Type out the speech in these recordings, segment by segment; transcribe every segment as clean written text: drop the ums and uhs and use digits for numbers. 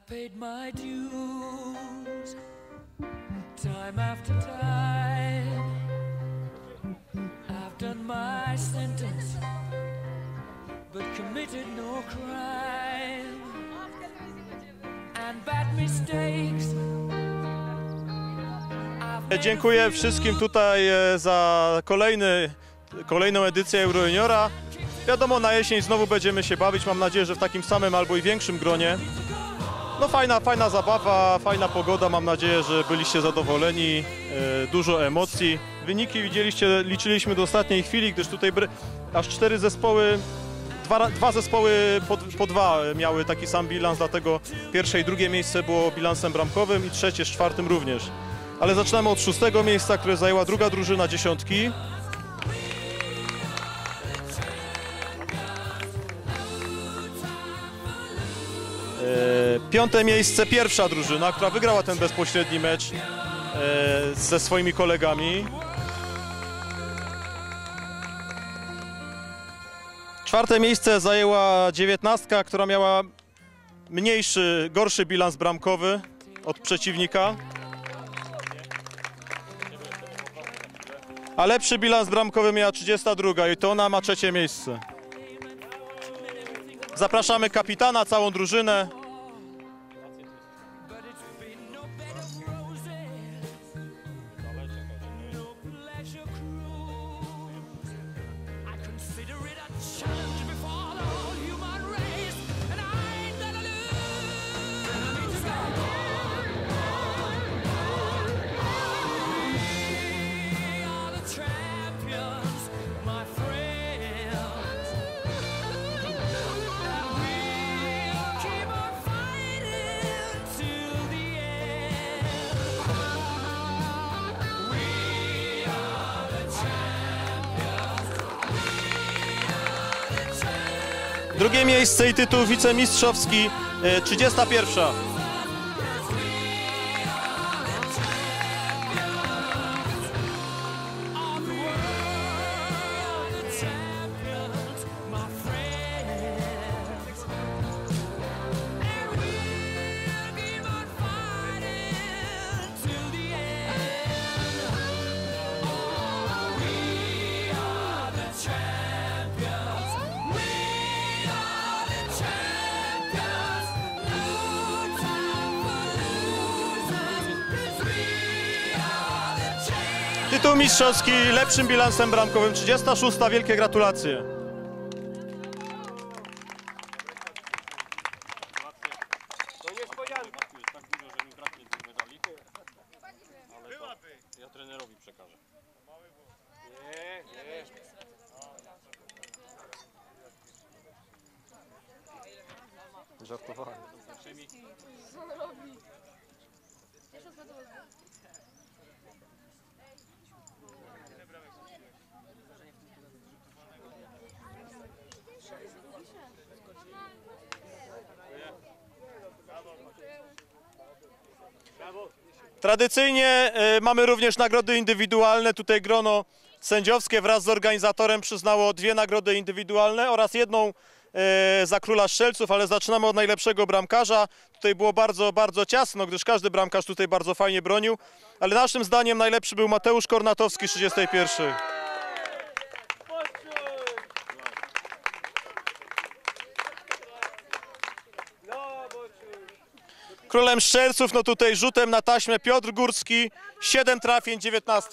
I've paid my dues, time after time. I've done my sentence, but committed no crime. And bad mistakes. Dziękuję wszystkim tutaj za kolejną edycję Euro Juniora. Wiadomo, na jesień znowu będziemy się bawić, mam nadzieję, że w takim samym albo i większym gronie. No fajna zabawa, fajna pogoda, mam nadzieję, że byliście zadowoleni, dużo emocji. Wyniki widzieliście, liczyliśmy do ostatniej chwili, gdyż tutaj aż 4 zespoły, dwa zespoły po 2 miały taki sam bilans, dlatego pierwsze i drugie miejsce było bilansem bramkowym i trzecie z czwartym również. Ale zaczynamy od 6. miejsca, które zajęła druga drużyna dziesiątki. Piąte miejsce pierwsza drużyna, która wygrała ten bezpośredni mecz ze swoimi kolegami. Czwarte miejsce zajęła 19, która miała gorszy bilans bramkowy od przeciwnika. A lepszy bilans bramkowy miała 32 i to ona ma trzecie miejsce. Zapraszamy kapitana, całą drużynę. Drugie miejsce i tytuł wicemistrzowski, 31. Tytuł mistrzowski lepszym bilansem bramkowym, 36. Wielkie gratulacje. Ja trenerowi przekażę. Żartowałem. Co on robi? Tradycyjnie mamy również nagrody indywidualne. Tutaj grono sędziowskie wraz z organizatorem przyznało 2 nagrody indywidualne oraz 1 za króla strzelców, ale zaczynamy od najlepszego bramkarza. Tutaj było bardzo ciasno, gdyż każdy bramkarz tutaj bardzo fajnie bronił, ale naszym zdaniem najlepszy był Mateusz Kornatowski z 31. Królem strzelców, no tutaj rzutem na taśmę Piotr Górski, 7 trafień, 19.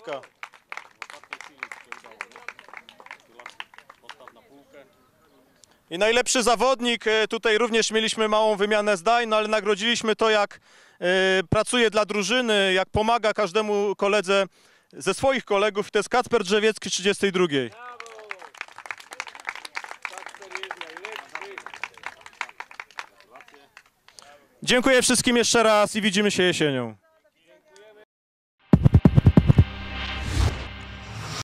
I najlepszy zawodnik, tutaj również mieliśmy małą wymianę zdań, no ale nagrodziliśmy to, jak pracuje dla drużyny, jak pomaga każdemu koledze ze swoich kolegów. To jest Kacper Drzewiecki, 32. Dziękuję wszystkim jeszcze raz i widzimy się jesienią.